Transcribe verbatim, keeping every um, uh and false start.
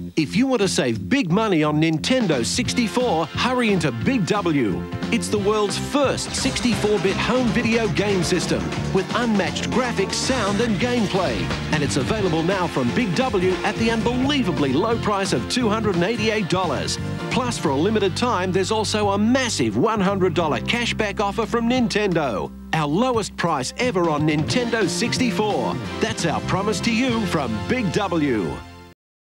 If you want to save big money on Nintendo sixty-four, hurry into Big W. It's the world's first sixty-four bit home video game system with unmatched graphics, sound and gameplay. And it's available now from Big W at the unbelievably low price of two hundred eighty-eight dollars. Plus, for a limited time, there's also a massive one hundred dollar cashback offer from Nintendo. Our lowest price ever on Nintendo sixty-four. That's our promise to you from Big W.